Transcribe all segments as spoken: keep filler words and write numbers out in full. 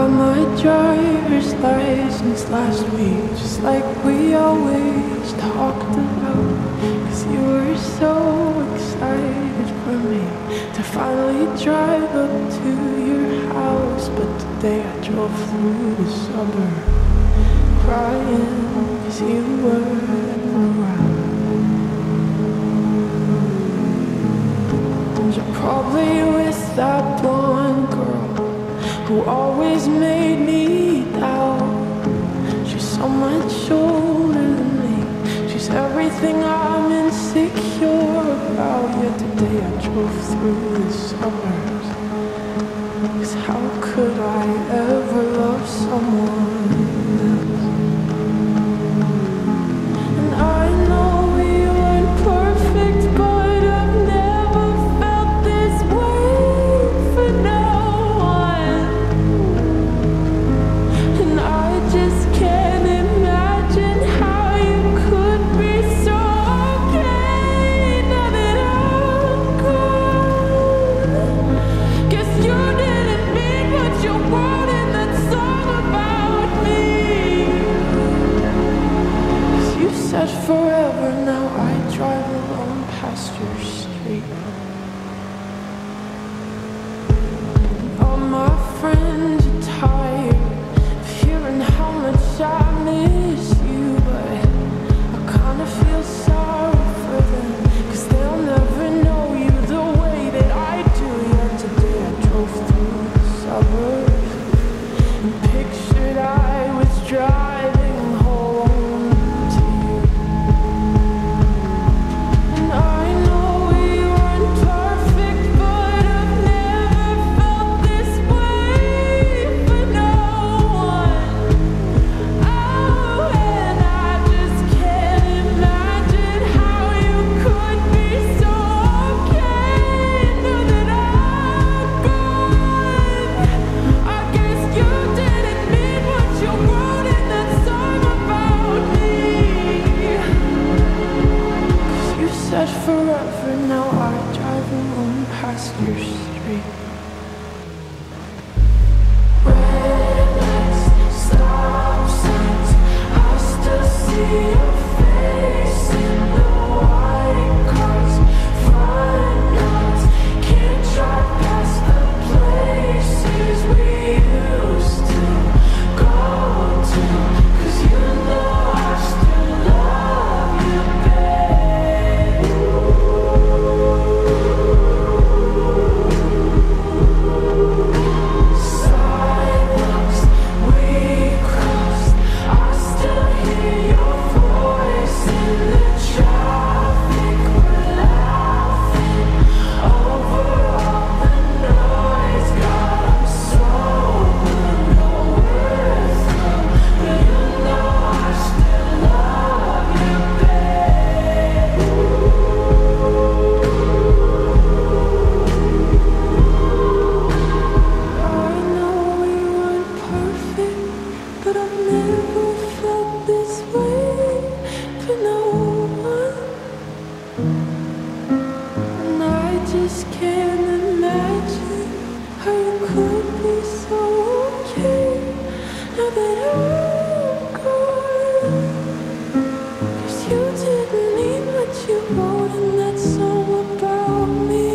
got my driver's license last week, just like we always talked about. Cause you were so excited for me to finally drive up to your house. But today I drove through the suburbs crying cause you weren't around. And you're probably with that blonde girl who always made me doubt. She's so much older than me, she's everything I'm insecure about. Yet today I drove through the suburbs, cause how could I ever love someone else? And I know we weren't perfect, but I've never felt this way for no one. And I just can't imagine how you could be so okay now that I'm gone. Guess you didn't mean what you wrote in that song about me. 'Cause you said forever, now I drive alone past your street. All my friends are tired of hearing how much I miss you, but I kinda feel sorry for them, cause they'll never know you the way that I do. Yet today I drove through the suburbs and pictured I was driving home to you. And I know we weren't perfect, but I've never felt this way for no one. Oh, and I just can't imagine how you could be so okay now that I'm gone. I guess you didn't mean what you wrote in that song about me. 'Cause you said forever, now I drive alone past your street. Red lights, stop signs, I still see your face in the white cars, front yards. Can't drive past the places we used to go to. 'Cause you know I still love you, babe. Sidewalks we crossed, I still hear your voice in the traffic. We're laughing over all the noise. God, I'm sober, no worth, but you know I still love you, babe. I know we weren't perfect, but I've never felt this way for no one. And I just can't imagine how you could be so okay now that I'm gone. 'Cause you didn't mean what you wrote in that song about me.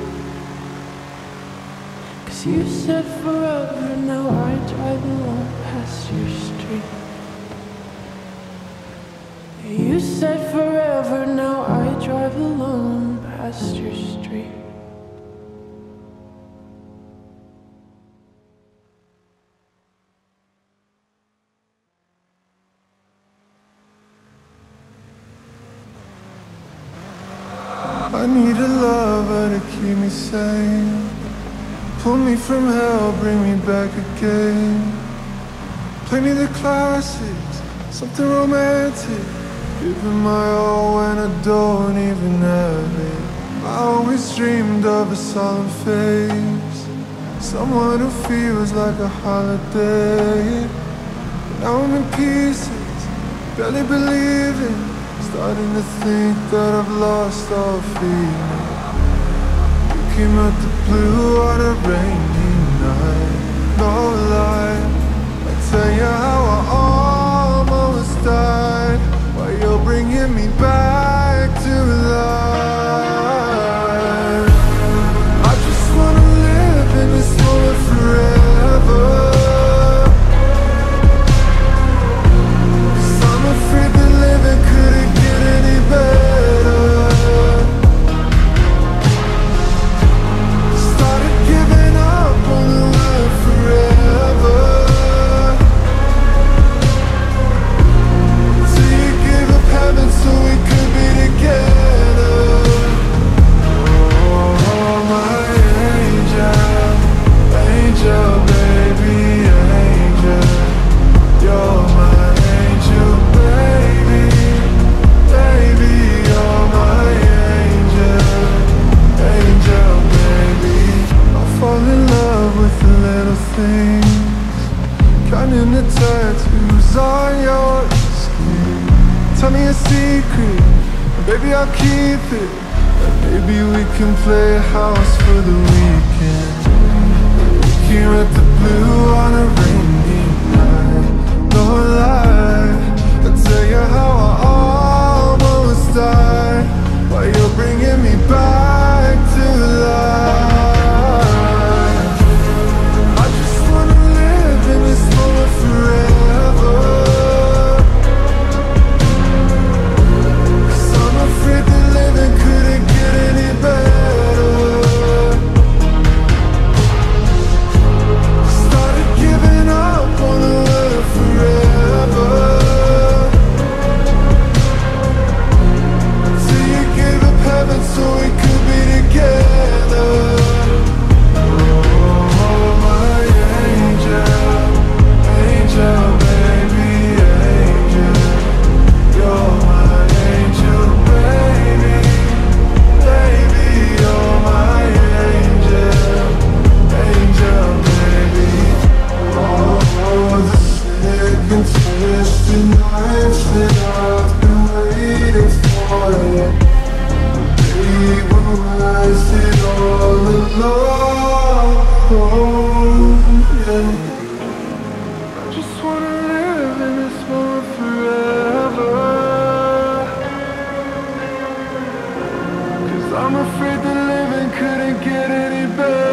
'Cause you said forever, now I drive alone past your street. You said forever, now I drive alone past your street. I need a lover to keep me sane, pull me from hell, bring me back again. Play me the classics, something romantic, giving my all when I don't even have it. I always dreamed of a solemn face, someone who feels like a holiday. Now I'm in pieces, barely believing, starting to think that I've lost all feeling. You came out the blue on a rainy night, no lie. I tell you how I almost died, while you're bringing me back to life. I just wanna live in this moment forever, 'cause I'm afraid that living couldn't get any better. Started giving up on the word forever, till you gave up heaven so we could be together. Oh, my angel, angel, baby, angel. You're my angel, baby, baby. You're my angel, angel, baby. I fall in love with the little things, counting the tattoos on your skin. Tell me a secret, baby, I'll keep it. And maybe we can play house for the weekend. Here at the blue on a rainy night, no lie. I tell you how I almost died, while you're bringing me back to life. I just wanna live in this moment forever, 'cause I'm afraid that living couldn't get any better. Started giving up on the word forever, till you gave up heaven so we could be together. Oh, my angel, angel, baby, angel. You're my angel, baby, baby. You're my angel, angel, baby. Oh, the sick and twisted nights that I've been waiting for you. They were wasted all alone, yeah. I just wanna live in this moment forever, 'cause I'm afraid that living couldn't get any better.